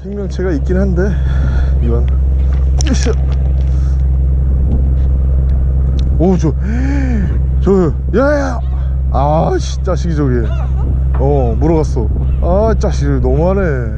생명체가 있긴 한데 이건 으쌰. 오 저 야야 아 씨 자식이 저기 물어갔어. 아 자식 너무하네.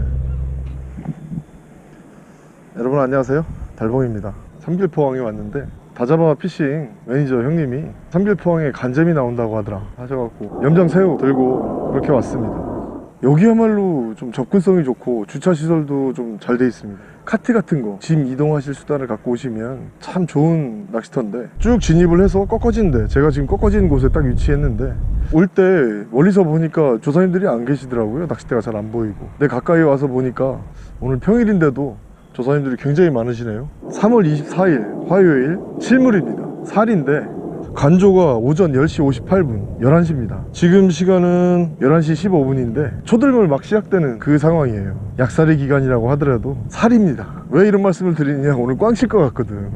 여러분 안녕하세요, 달봉입니다. 삼길포항에 왔는데 다자바 피싱 매니저 형님이 삼길포항에 간잼이 나온다고 하셔갖고 염장새우 들고 그렇게 왔습니다. 여기야말로 좀 접근성이 좋고 주차시설도 좀 잘 돼 있습니다. 카트 같은 거 짐 이동하실 수단을 갖고 오시면 참 좋은 낚시터인데, 쭉 진입을 해서 꺾어진데, 제가 지금 꺾어지는 곳에 딱 위치했는데 올 때 멀리서 보니까 조사님들이 안 계시더라고요. 낚싯대가 잘 안 보이고. 근데 가까이 와서 보니까 오늘 평일인데도 조사님들이 굉장히 많으시네요. 3월 24일 화요일 실물입니다. 살인데 간조가 오전 10시 58분 11시입니다 지금 시간은 11시 15분인데 초들물 막 시작되는 그 상황이에요. 약살이 기간이라고 하더라도 살입니다. 왜 이런 말씀을 드리느냐, 오늘 꽝 칠 것 같거든.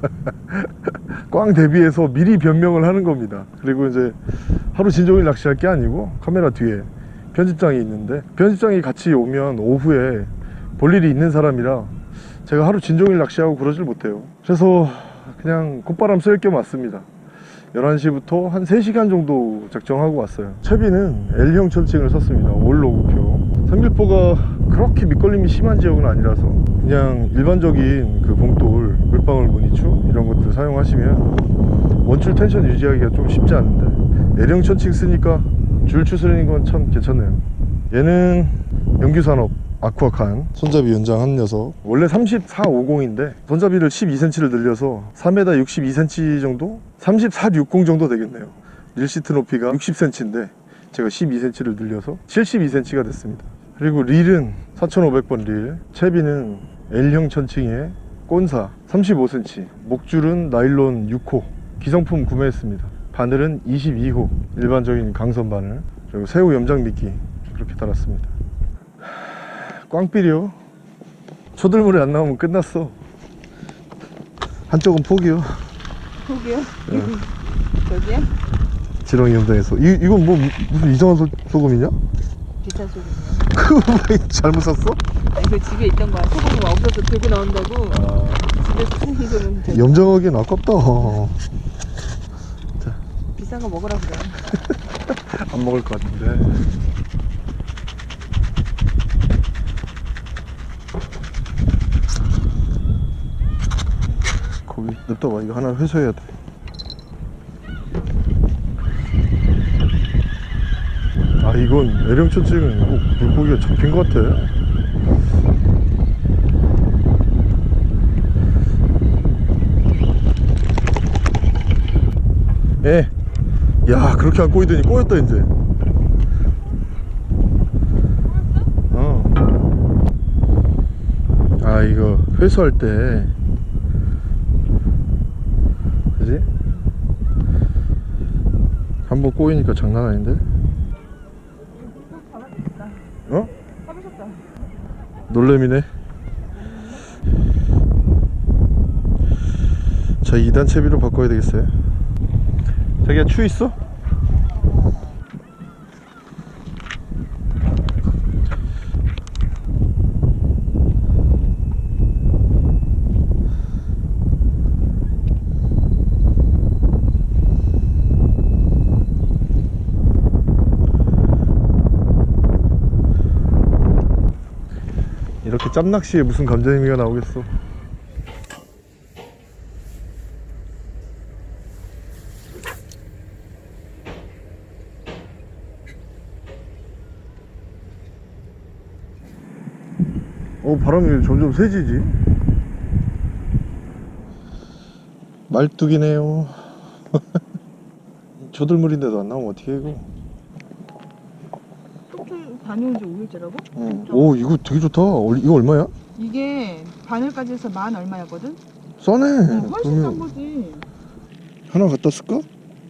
꽝 대비해서 미리 변명을 하는 겁니다. 그리고 이제 하루 진종일 낚시할 게 아니고 카메라 뒤에 편집장이 있는데, 편집장이 같이 오면 오후에 볼 일이 있는 사람이라 제가 하루 진종일 낚시하고 그러질 못해요. 그래서 그냥 콧바람 쐴 겸 왔습니다. 11시부터 한 3시간 정도 작정하고 왔어요. 채비는 L형 철칭을 썼습니다. 올로그표. 삼길포가 그렇게 밑걸림이 심한 지역은 아니라서 그냥 일반적인 그 봉돌, 물방울 무늬추 이런 것들 사용하시면 원줄 텐션 유지하기가 좀 쉽지 않은데 L형 철칭 쓰니까 줄 추스리는 건 참 괜찮네요. 얘는 영규산업 아쿠아칸 손잡이 연장한 녀석. 원래 3450인데 손잡이를 12cm를 늘려서 3m 62cm 정도? 3460 정도 되겠네요. 릴시트 높이가 60cm인데 제가 12cm를 늘려서 72cm가 됐습니다. 그리고 릴은 4500번 릴, 채비는 L형 천칭에 꼰사 35cm, 목줄은 나일론 6호 기성품 구매했습니다. 바늘은 22호 일반적인 강선 바늘, 그리고 새우 염장 미끼 그렇게 달았습니다. 꽝삐리요. 초들물이 안 나오면 끝났어. 한쪽은 포기요. 포기요? 네. 저기요? 지렁이 염장에서 이건 뭐 무슨 이상한 소금이냐? 비싼 소금이요. 그거 잘못 샀어? 아니 그 집에 있던 거야. 소금이 없어서 들고 나온다고. 집에서 쓰는 거는 되게 염장하기엔 아깝다. 자. 비싼 거 먹으라 그래. 안 먹을 것 같은데. 고기 냅둬봐. 이거 하나 회수해야 돼. 아 이건 L형 천칭은 물고기가 잡힌 것 같아. 예. 야 그렇게 안 꼬이더니 꼬였다 이제. 아 이거 회수할 때 그지? 한번 꼬이니까 장난 아닌데? 어? 놀래미네. 자 2단 채비로 바꿔야 되겠어요. 자기야 추 있어? 이렇게 짬낚시에 무슨 감정의미가 나오겠어. 바람이 점점 세지지. 말뚝이네요. 조들물인데도 안 나오면 어떻게 해 이거. 톡톡 다녀온 지 5일째라고? 응. 오 이거 되게 좋다. 이거 얼마야? 이게 바늘까지 해서 10,000 얼마였거든? 싸네. 훨씬 싼 거지. 하나 갖다 쓸까?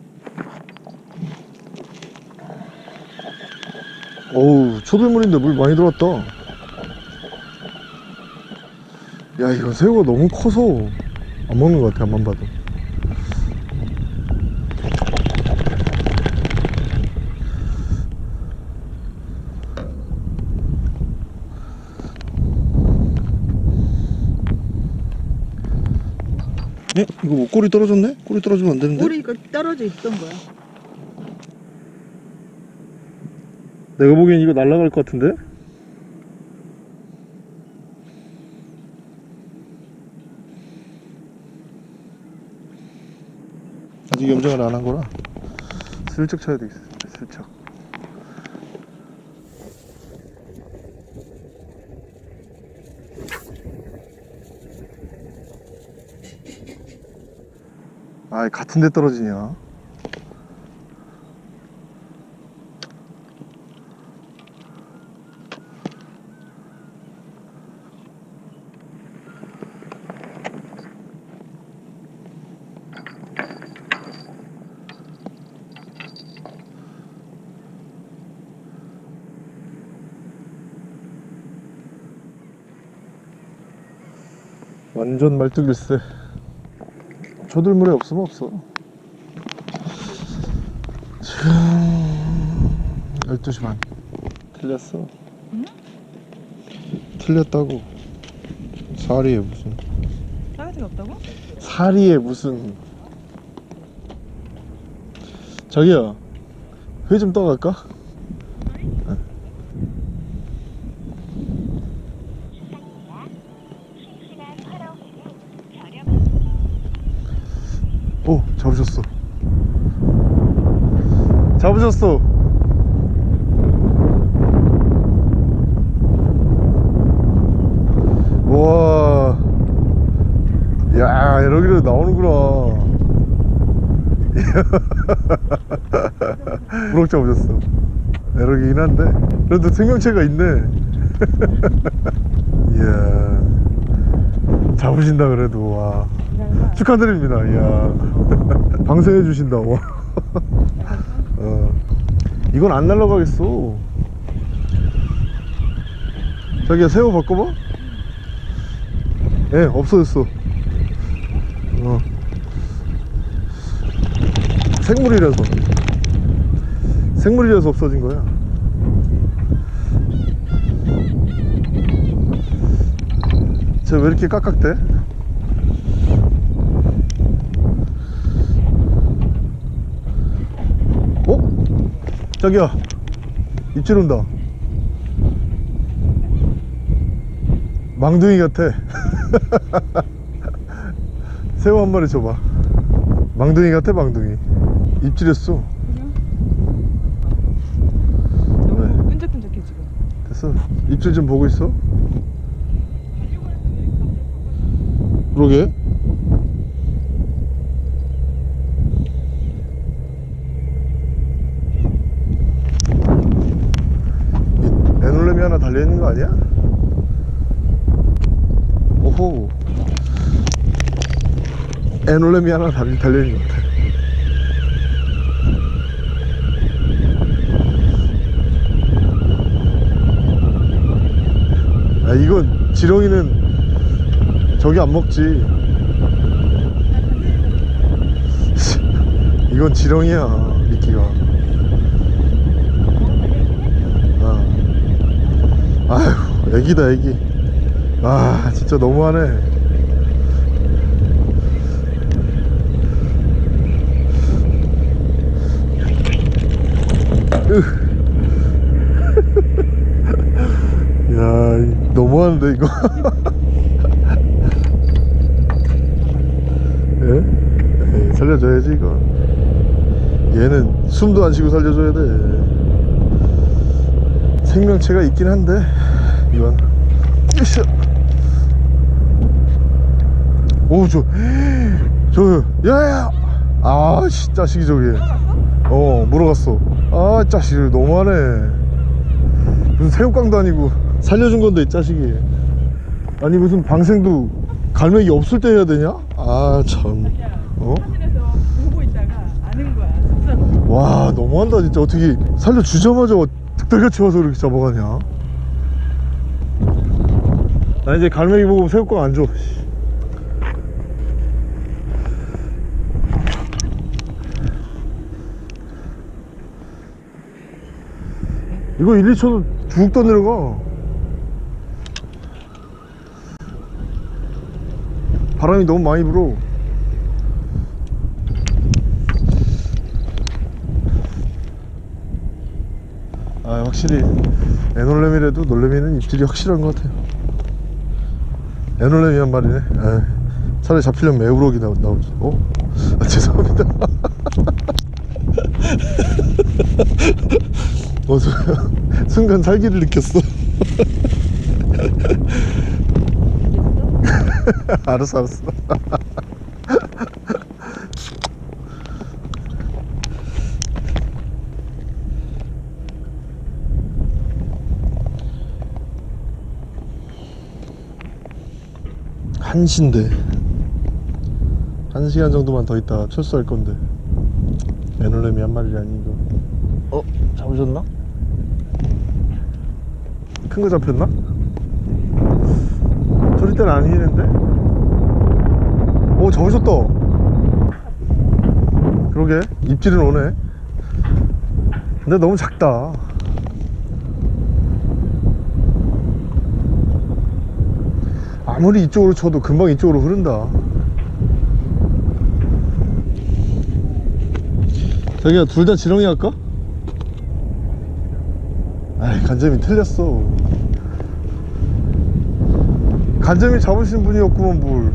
어우 초들물인데 물 많이 들어왔다. 야 이거 새우가 너무 커서 안 먹는 것 같아. 앞만 봐도. 이거 뭐 꼬리 떨어졌네? 꼬리 떨어지면 안 되는데? 꼬리가 떨어져 있던 거야. 내가 보기엔 이거 날아갈 것 같은데? 아직 염장을 안 한 거라 슬쩍 쳐야 되겠어. 슬쩍. 아이, 같은 데 떨어지냐? 완전 말뚝일세. 조들물에 없으면 없어. 지금 12시 반. 틀렸어. 응? 틀렸다고. 사리에 무슨 싸가지가 없다고? 사리에 무슨. 자기야, 회 좀 떠갈까? 오, 잡으셨어. 잡으셨어. 와, 야, 여기로 나오는구나. 우럭 잡으셨어. 에러기긴 한데 그래도 생명체가 있네. 이야, 잡으신다 그래도. 와, 축하드립니다. 이야, 방생해 주신다. 와. 이건 안 날아가겠어. 자기야, 새우 바꿔봐. 예, 없어졌어. 생물이라서 없어진 거야. 쟤 왜 이렇게 깍깍대? 어? 자기야, 입질 온다. 망둥이 같아. 새우 한 마리 줘봐. 망둥이 같아, 망둥이. 입질했어. 너무 끈적끈적해 지금. 됐어. 입질 좀 보고 있어. 그러게. 에놀렘이 하나 달려있는 거 아니야? 오호, 에놀렘이 하나 달려있는 것 같아. 아, 이건 지렁이는 저기 안 먹지. 이건 지렁이야, 미끼가. 아휴, 애기다, 애기. 아, 진짜 너무하네. 야, 너무하는데 이거. 예? 에이, 살려줘야지 이거. 얘는 숨도 안 쉬고 살려줘야 돼. 생명체가 있긴 한데 이건. 으쌰. 오, 야야. 아, 씨, 자식이 저기. 물어갔어. 아, 자식이 너무하네. 무슨 새우깡도 아니고 살려준 건데, 이 자식이. 아니, 무슨 방생도 갈매기 없을 때 해야 되냐? 아, 참. 사진에서 보고 있다가 아는 거야. 진짜. 와, 너무한다 진짜. 어떻게 살려주자마자 득달같이 와서 이렇게 잡아가냐. 나 이제 갈매기 보고 새우깡 안 줘. 이거 1, 2초도 쭉 떠내려가. 바람이 너무 많이 불어. 확실히 애놀래미라도 놀래미는 입질이 확실한 것 같아요. 애놀래미 한 마리네. 에이, 차라리 잡히려면 애우럭이 나오죠. 어? 아, 죄송합니다. 순간 살기를 느꼈어. 알았어. 한시인데 1시간 정도만 더 있다 철수할 건데 애놀래미 한 마리라니 이거. 잡으셨나? 큰 거 잡혔나? 저리 때는 아니는데? 오, 잡으셨다. 그러게 입질은 오네. 근데 너무 작다. 아무리 이쪽으로 쳐도 금방 이쪽으로 흐른다. 자기야, 둘 다 지렁이 할까? 아이, 간재미 틀렸어. 간재미 잡으신 분이었구만 뭘.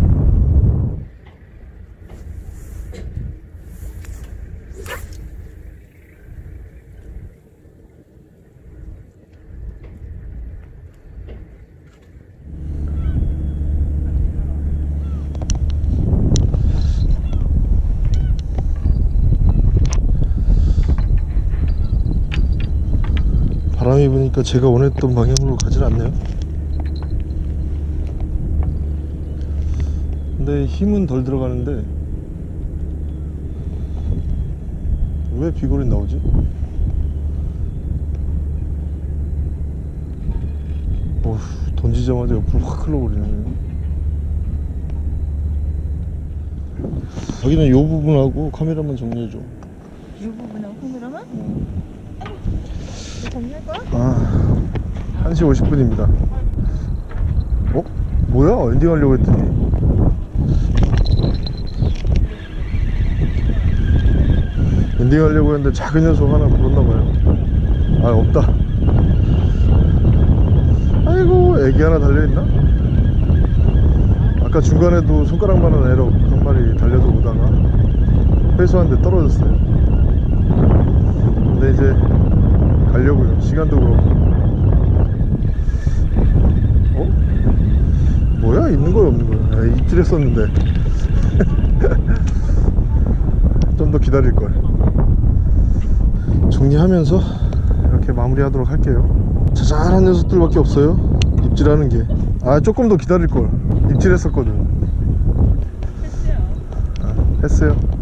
바람이 부니까 제가 원했던 방향으로 가질 않네요. 근데 힘은 덜 들어가는데 왜 비거리 나오지? 어휴, 던지자마자 옆으로 확 흘러버리네. 여기는 요 부분하고 카메라만 정리해줘. 이 부분하고 카메라만? 이거 정리할 거야? 1시 50분입니다. 어? 뭐야? 엔딩 하려고 했더니 엔딩 하려고 했는데 작은 녀석 하나 물었나봐요. 아, 없다. 아이고, 애기 하나 달려있나? 아까 중간에도 손가락만한 애로 한 마리 달려서 오다가 회수하는데 떨어졌어요. 근데 이제 가려고요. 시간도 그렇고. 어? 뭐야? 있는 거야 없는 거야? 아, 입질했었는데. 좀 더 기다릴걸. 정리하면서 이렇게 마무리하도록 할게요. 자잘한 녀석들밖에 없어요, 입질하는 게. 아, 조금 더 기다릴걸. 입질했었거든. 했어요. 했어요.